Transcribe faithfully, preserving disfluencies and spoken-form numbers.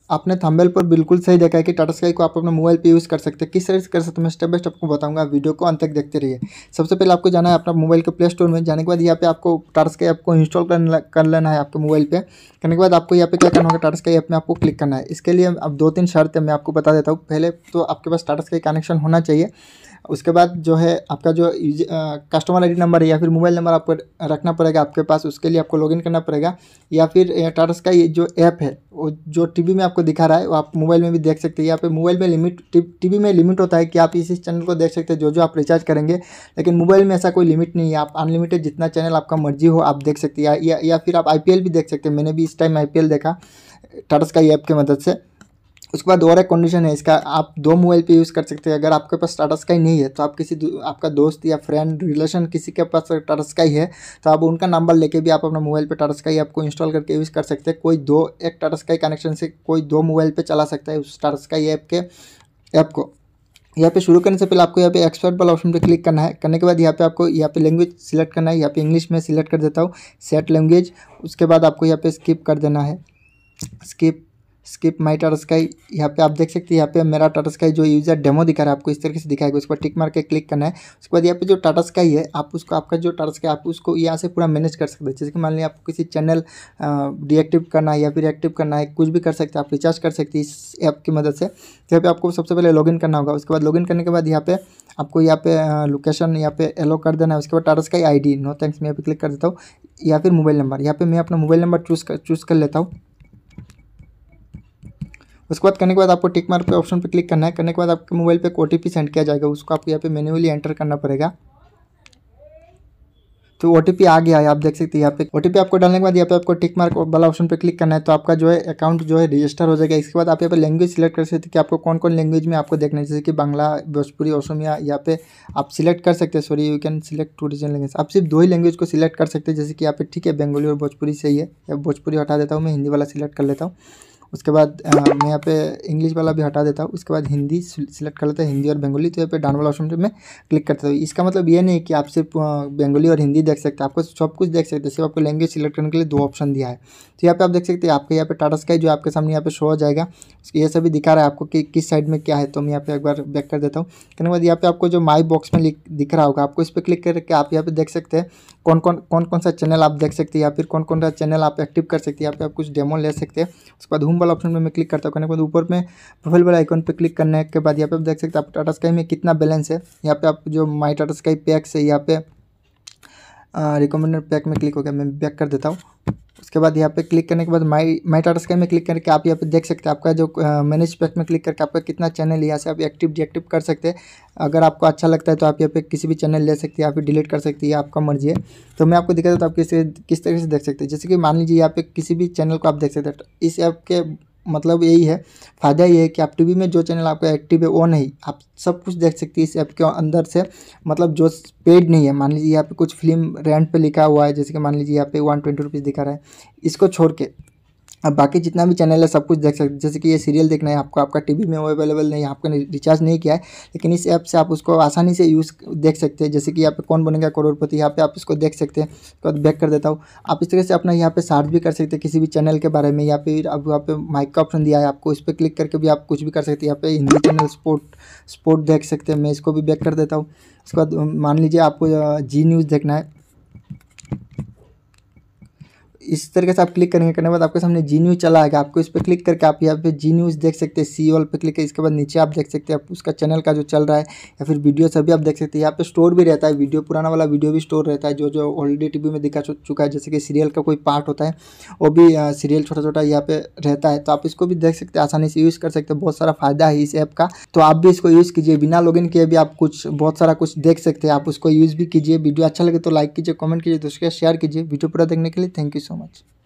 आपने थंबनेल पर बिल्कुल सही देखा है कि टाटा स्काई को आप अपने मोबाइल पे यूज़ कर सकते हैं। किस तरह से कर सकते हैं मैं स्टेप बाय स्टेप आपको बताऊंगा, वीडियो को अंत तक देखते रहिए। सबसे पहले आपको जाना है अपना मोबाइल के प्ले स्टोर में। जाने के बाद यहाँ पे आपको टाटा स्काई ऐप को इंस्टॉल कर लेना है आपके मोबाइल पे। करने के बाद आपको यहाँ पे क्या करना होगा, टाटा स्काई ऐप में आपको क्लिक करना है। इसके लिए अब दो तीन शर्त है, मैं आपको बता देता हूँ। पहले तो आपके पास टाटा स्काई कनेक्शन होना चाहिए। उसके बाद जो है आपका जो कस्टमर आईडी नंबर है या फिर मोबाइल नंबर आपको रखना पड़ेगा आपके पास। उसके लिए आपको लॉगिन करना पड़ेगा, या फिर टाटा स्काई जो ऐप है वो जो टीवी में आपको दिखा रहा है वो आप मोबाइल में भी देख सकते हैं। यहाँ पे मोबाइल में लिमिट, टीवी में लिमिट होता है कि आप इस इस चैनल को देख सकते हैं जो जो आप रिचार्ज करेंगे, लेकिन मोबाइल में ऐसा कोई लिमिट नहीं है। आप अनलिमिटेड जितना चैनल आपका मर्जी हो आप देख सकते हैं, या, या, या फिर आप आई पी एल भी देख सकते हैं। मैंने भी इस टाइम आई पी एल देखा टाटा स्काई ऐप की मदद से। उसके बाद और एक कंडीशन है इसका, आप दो मोबाइल पे यूज़ कर सकते हैं। अगर आपके पास टाटा स्काई नहीं है तो आप किसी आपका दोस्त या फ्रेंड रिलेशन किसी के पास टाटा स्काई है तो आप उनका नंबर लेके भी आप अपना मोबाइल पे टाटा स्काई ऐप को इंस्टॉल करके यूज़ कर सकते हैं। कोई दो एक टाटा स्काई कनेक्शन से कोई दो मोबाइल पे चला सकता है उस टाटा स्काई ऐप के ऐप को। यहाँ पे शुरू करने से पहले आपको यहाँ पे एक्सपर्ट वाला ऑप्शन पे क्लिक करना है। करने के बाद यहाँ पे आपको यहाँ पे लैंग्वेज सिलेक्ट करना है। यहाँ पे इंग्लिश में सिलेक्ट कर देता हूँ, सेट लैंग्वेज। उसके बाद आपको यहाँ पे स्किप कर देना है, skip skip my Tata Sky. यहाँ पे आप देख सकते हैं, यहाँ पे मेरा टाटा स्काई जो यूज़र डेमो दिखा रहा है आपको इस तरीके से दिखाएगा। उसके बाद टिक मार के क्लिक करना है। उसके बाद यहाँ पे जो टाटा स्काई है आप उसको, आपका जो टाटा स्काई आप उसको यहाँ से पूरा मैनेज कर सकते हैं। जैसे कि मान लीजिए आपको किसी चैनल डीएक्टिव करना है या फिर एक्टिव करना है, कुछ भी कर सकते हैं आप, रिचार्ज कर सकते हैं इस ऐप की मदद से। तो यहाँ पे आपको सबसे पहले लॉगिन करना होगा। उसके बाद लॉगिन करने के बाद यहाँ पे आपको यहाँ पे लोकेशन यहाँ पे एलो कर देना है। उसके बाद Tata Sky ID, no thanks, मैं यहाँ पे क्लिक कर देता हूँ, या फिर मोबाइल नंबर। यहाँ पे मैं अपना मोबाइल नंबर चूज़ कर चूज़ कर लेता हूँ। उसके बाद करने के बाद आपको टिक मार्क पे ऑप्शन पे क्लिक करना है। करने के बाद आपके मोबाइल पे एक ओटीपी सेंड किया जाएगा, उसको आपको यहाँ पे मैन्युअली एंटर करना पड़ेगा। तो ओटीपी आ गया है, आप देख सकते हैं यहाँ पे ओटीपी आपको डालने के बाद यहाँ पे आपको टिक मार्क वाला ऑप्शन पे क्लिक करना है। तो आपका जो है अकाउंट जो है रजिस्टर हो जाएगा। इसके बाद आप यहाँ पे लैंग्वेज सिलेक्ट कर सकते हैं कि आपको कौन कौन लैंग्वेज में आपको देखना है, जैसे कि बांग्ला, भोजपुरी, असमिया। यहाँ पे आप सिलेक्ट कर सकते हैं, sorry you can select to regional language. आप सिर्फ दो ही लैंग्वेज को सिलेक्ट कर सकते हैं, जैसे कि यहाँ पे ठीक है बंगाली और भोजपुरी सही है, या भोजपुरी हटा देता हूँ, मैं हिंदी वाला सिलेक्ट कर लेता हूँ। उसके बाद आ, मैं यहाँ पे इंग्लिश वाला भी हटा देता हूँ। उसके बाद हिंदी सिलेक्ट कर लेता है, हिंदी और बंगाली। तो यहाँ पे डाउन वाला ऑप्शन पे मैं क्लिक करता हूँ। इसका मतलब ये नहीं कि आप सिर्फ बंगाली और हिंदी देख सकते हैं, आपको सब कुछ देख सकते हैं। सिर्फ आपको लैंग्वेज सिलेक्ट करने के लिए दो ऑप्शन दिया है। तो यहाँ पे आप देख सकते हैं आपके यहाँ पे टाटा स्काई जो आपके सामने यहाँ पे शो हो जाएगा, ये सभी दिखा रहा है आपको कि किस साइड में क्या है। तो मैं यहाँ पे एक बार बैक कर देता हूँ। करने के बाद यहाँ पे आपको जो माई बॉक्स में दिख रहा होगा, आपको इस पर क्लिक करके आप यहाँ पे देख सकते हैं कौन कौन कौन कौन सा चैनल आप देख सकते हैं, या फिर कौन कौन सा चैनल आप एक्टिव कर सकते हैं। यहाँ पे आप कुछ डेमो ले सकते हैं। उसके बाद होम वाला ऑप्शन में मैं क्लिक करता हूँ। करने के बाद ऊपर में प्रोफाइल वाला आइकन पे क्लिक करने के बाद यहाँ पे आप देख सकते हैं आप टाटा स्काई में कितना बैलेंस है। यहाँ पे आप जो माई टाटा स्काई पैक्स है, यहाँ पे रिकमेंडेड पैक में क्लिक हो गया, मैं बैक कर देता हूँ। उसके बाद यहाँ पे क्लिक करने के बाद माई माई टाटा स्काई में क्लिक करके आप यहाँ पे देख सकते हैं आपका जो मैनेज पैक में क्लिक करके आपका कितना चैनल यहाँ से आप एक्टिव डीएक्टिव कर सकते हैं। अगर आपको अच्छा लगता है तो आप यहाँ पे किसी भी चैनल ले सकते हैं या फिर डिलीट कर सकते हैं, आपका मर्जी है। तो मैं आपको दिखा देता हूँ आप किस किस तरीके से देख सकते हैं। जैसे कि मान लीजिए यहाँ पे किसी भी चैनल को आप देख सकते हैं। इस ऐप के मतलब यही है, फ़ायदा ये है कि आप टीवी में जो चैनल आपका एक्टिव है वो नहीं, आप सब कुछ देख सकते हैं इस ऐप के अंदर से। मतलब जो पेड नहीं है, मान लीजिए यहाँ पे कुछ फिल्म रेंट पे लिखा हुआ है, जैसे कि मान लीजिए यहाँ पे वन ट्वेंटी रुपीज़ दिखा रहा है, इसको छोड़ के अब बाकी जितना भी चैनल है सब कुछ देख सकते हैं। जैसे कि ये सीरियल देखना है आपको, आपका टीवी में वो अवेलेबल नहीं है, आपने रिचार्ज नहीं किया है, लेकिन इस ऐप से आप उसको आसानी से यूज़ देख सकते हैं। जैसे कि यहाँ पे कौन बनेगा करोड़पति, यहाँ पे आप इसको देख सकते हैं। उसके बाद बैक कर देता हूँ। आप इस तरह से अपना यहाँ पे सर्च भी कर सकते हैं किसी भी चैनल के बारे में। यहाँ पे अब यहाँ पे माइक का ऑप्शन दिया है आपको, इस पर क्लिक करके भी आप कुछ भी कर सकते हैं। यहाँ पे हिंदी चैनल स्पोर्ट स्पोर्ट देख सकते हैं, मैं इसको भी बैक कर देता हूँ। उसके बाद मान लीजिए आपको जी न्यूज़ देखना है, इस तरीके से आप क्लिक करेंगे। करने के बाद आपके सामने जी न्यूज़ चला आएगा, आपको इस पर क्लिक करके आप यहाँ पे जी न्यूज़ देख सकते हैं। सी ऑल पे क्लिक है, इसके बाद नीचे आप देख सकते हैं आप उसका चैनल का जो चल रहा है या फिर वीडियो सभी आप देख सकते हैं। यहाँ पे स्टोर भी रहता है वीडियो, पुराना वाला वीडियो भी स्टोर रहता है जो जो ऑलरेडी टीवी में दिखा चुका है। जैसे कि सीरियल का कोई पार्ट होता है वो भी सीरियल छोटा छोटा यहाँ पे रहता है, तो आप इसको भी देख सकते हैं, आसानी से यूज़ कर सकते हैं। बहुत सारा फायदा है इस ऐप का, तो आप भी इसको यूज़ कीजिए। बिना लॉगिन किए भी आप कुछ बहुत सारा कुछ देख सकते हैं, आप उसको यूज़ भी कीजिए। वीडियो अच्छा लगे तो लाइक कीजिए, कमेंट कीजिए, दोस्तों के शेयर कीजिए। वीडियो पूरा देखने के लिए थैंक यू सो मच।